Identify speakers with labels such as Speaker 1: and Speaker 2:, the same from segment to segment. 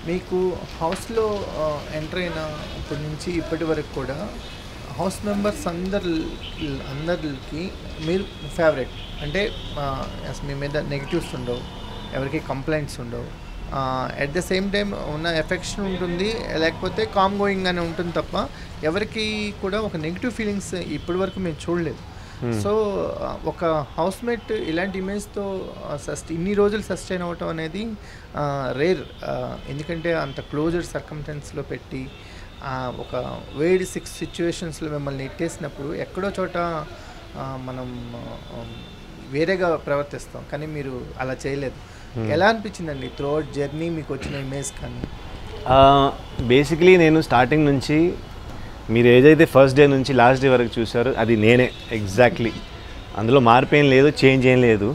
Speaker 1: మీకు హౌస్లో ఎంటర్ అయిన ఇప్పటి నుంచి ఇప్పటి వరకు కూడా హౌస్ మెంబర్స్ అందరికి మీరు ఫేవరెట్ అంటే మీ మీద నెగిటివ్స్ ఉండవు, ఎవరికి కంప్లైంట్స్ ఉండవు, అట్ ద సేమ్ టైం ఉన్న ఎఫెక్షన్ ఉంటుంది, లేకపోతే కామ్ గోయింగ్ అని ఉంటుంది తప్ప ఎవరికి కూడా ఒక నెగిటివ్ ఫీలింగ్స్ ఇప్పటి వరకు మేము చూడలేదు. సో ఒక హౌస్మేట్ ఇలాంటి ఇమేజ్తో ఇన్ని రోజులు సస్టైన్ అవ్వటం అనేది రేర్. ఎందుకంటే అంత క్లోజర్ సర్కమ్స్టెన్స్లో పెట్టి ఒక వేడి సిచ్యువేషన్స్లో మిమ్మల్ని నెట్టేసినప్పుడు ఎక్కడో చోట మనం వేరేగా ప్రవర్తిస్తాం, కానీ మీరు అలా చేయలేదు. ఎలా అనిపించిందండి త్రూఅవుట్ జర్నీ మీకు వచ్చిన ఇమేజ్? కానీ
Speaker 2: బేసిక్లీ నేను స్టార్టింగ్ నుంచి మీరు ఏదైతే ఫస్ట్ డే నుంచి లాస్ట్ డే వరకు చూసారో అది నేనే ఎగ్జాక్ట్లీ. అందులో మార్పు ఏం లేదు, చేంజ్ ఏం లేదు.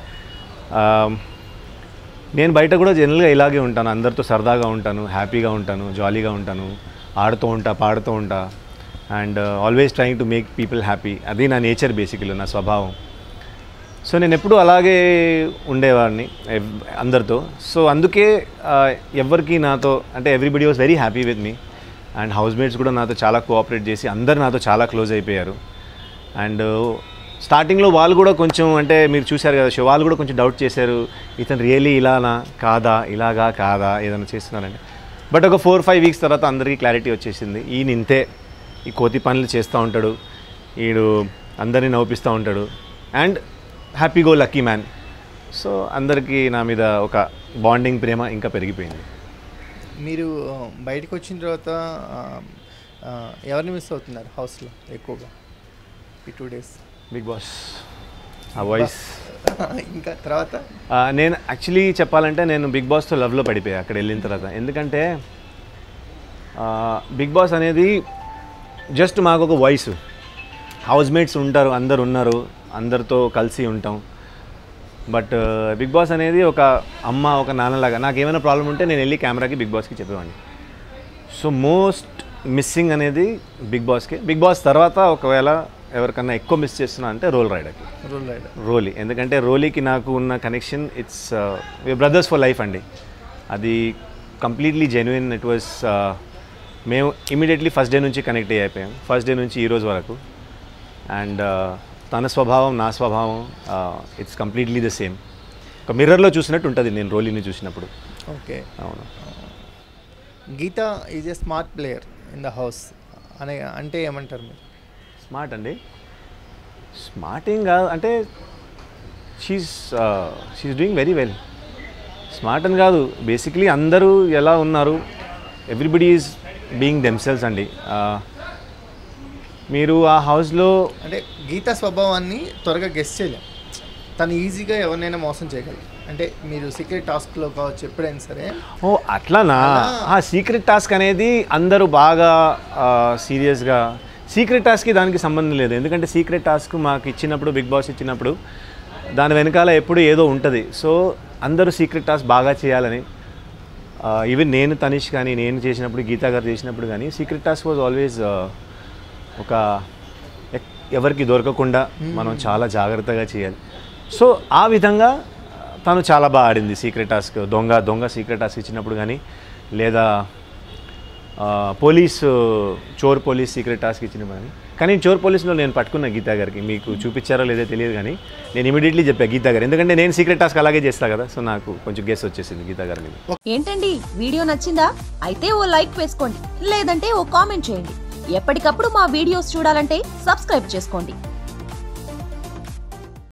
Speaker 2: నేను బయట కూడా జనరల్గా ఇలాగే ఉంటాను, అందరితో సరదాగా ఉంటాను, హ్యాపీగా ఉంటాను, జాలీగా ఉంటాను, ఆడుతూ ఉంటా, పాడుతూ ఉంటా, and always trying to make people happy. అది నా నేచర్, బేసిక్లీ నా స్వభావం. సో నేను ఎప్పుడూ అలాగే ఉండేవాడిని అందరితో. సో అందుకే ఎవరికి నాతో అంటే everybody was very happy with me, and housemates కూడా నాతో చాలా కోఆపరేట్ చేసి అందరు నాతో చాలా క్లోజ్ అయిపోయారు. అండ్ స్టార్టింగ్లో వాళ్ళు కూడా కొంచెం అంటే మీరు చూశారు కదా షో, వాళ్ళు కూడా కొంచెం డౌట్ చేశారు, ఇతను రియల్లీ ఇలానా కాదా, ఇలాగా కాదా, ఏదైనా చేస్తున్నారంటే. బట్ ఒక 4-5 వీక్స్ తర్వాత అందరికీ క్లారిటీ వచ్చేసింది. ఈయన ఇంతే, ఈ కోతి పనులు చేస్తూ ఉంటాడు, ఈడు అందరినీ నవ్విస్తూ ఉంటాడు, and happy go lucky man. So అందరికీ నా మీద ఒక బాండింగ్, ప్రేమ ఇంకా పెరిగిపోయింది.
Speaker 1: మీరు బయటకు వచ్చిన తర్వాత ఎవరిని మిస్ అవుతున్నారు హౌస్లో ఎక్కువగా ఈ 2 days?
Speaker 2: బిగ్ బాస్, ఆ వాయిస్.
Speaker 1: ఇంకా తర్వాత
Speaker 2: నేను యాక్చువల్లీ చెప్పాలంటే నేను బిగ్ బాస్తో లవ్లో పడిపోయా అక్కడ వెళ్ళిన తర్వాత. ఎందుకంటే బిగ్ బాస్ అనేది జస్ట్ మాకు ఒక వాయిస్, హౌస్ మేట్స్ ఉంటారు, అందరు ఉన్నారు, అందరితో కలిసి ఉంటాం. బట్ బిగ్ బాస్ అనేది ఒక అమ్మ, ఒక నాన్నలాగా. నాకు ఏమైనా ప్రాబ్లం ఉంటే నేను వెళ్ళి కెమెరాకి బిగ్ బాస్కి చెప్పేవాడిని. సో మోస్ట్ మిస్సింగ్ అనేది బిగ్ బాస్కి. బిగ్ బాస్ తర్వాత ఒకవేళ ఎవరికన్నా ఎక్కువ మిస్ చేస్తున్నా అంటే రోలీ. ఎందుకంటే రోలీకి నాకు ఉన్న connection it's brothers for life అండి. అది కంప్లీట్లీ జెన్యున్. ఇట్ వాజ్ మేము ఇమీడియట్లీ ఫస్ట్ డే నుంచి కనెక్ట్ అయిపోయాం, ఫస్ట్ డే నుంచి ఈరోజు వరకు. అండ్ తన స్వభావం, నా స్వభావం, ఇట్స్ కంప్లీట్లీ ద సేమ్. ఒక మిర్రర్లో చూసినట్టు ఉంటుంది నేను రోలీని చూసినప్పుడు.
Speaker 1: ఓకే,
Speaker 2: అవును.
Speaker 1: Geetha is a smart player in the house అంటే ఏమంటారు మీరు?
Speaker 2: స్మార్ట్ అండి, స్మార్ట్ ఏం కాదు అంటే she's doing very well. Smart అని కాదు, బేసిక్లీ అందరూ ఎలా ఉన్నారు, ఎవ్రీబడి ఈజ్ బీయింగ్ దెమ్సెల్వ్స్ అండి. మీరు ఆ హౌస్లో
Speaker 1: అంటే గీత స్వభావాన్ని త్వరగా గెస్ చేయలేం, తను ఈజీగా ఎవరినైనా మోసం చేయగలరు. అంటే మీరు సీక్రెట్ టాస్క్లో కావచ్చు ఎప్పుడైనా సరే.
Speaker 2: ఓ అట్లానా? ఆ సీక్రెట్ టాస్క్ అనేది అందరూ బాగా సీరియస్గా, సీక్రెట్ టాస్క్కి దానికి సంబంధం లేదు. ఎందుకంటే సీక్రెట్ టాస్క్ మాకు ఇచ్చినప్పుడు, బిగ్ బాస్ ఇచ్చినప్పుడు దాని వెనకాల ఎప్పుడు ఏదో ఉంటుంది. సో అందరూ సీక్రెట్ టాస్క్ బాగా చేయాలని, ఈవెన్ నేను తనిష్ కానీ, నేను చేసినప్పుడు, గీతా గారు చేసినప్పుడు కానీ సీక్రెట్ టాస్క్ వాజ్ ఆల్వేస్ ఒక ఎవరికి దొరకకుండా మనం చాలా జాగ్రత్తగా చేయాలి. సో ఆ విధంగా తను చాలా బాగా ఆడింది సీక్రెట్ టాస్క్. దొంగ సీక్రెట్ టాస్క్ ఇచ్చినప్పుడు కానీ, లేదా చోర్ పోలీస్ సీక్రెట్ టాస్క్ ఇచ్చినప్పుడు కానీ చోర్ పోలీస్లో నేను పట్టుకున్న గీతా గారికి, మీకు చూపించారో లేదో తెలియదు కానీ నేను ఇమీడియట్లీ చెప్పాను గీతా గారు, ఎందుకంటే నేను సీక్రెట్ టాస్క్ అలాగే చేస్తాను కదా. సో నాకు కొంచెం గెస్ వచ్చేసింది గీతా గారి మీద.
Speaker 3: ఏంటండి వీడియో నచ్చిందా? అయితే ఓ లైక్ వేసుకోండి, లేదంటే ఓ కామెంట్ చేయండి. ఎప్పటికప్పుడు మా వీడియోస్ చూడాలంటే సబ్స్క్రైబ్ చేసుకోండి.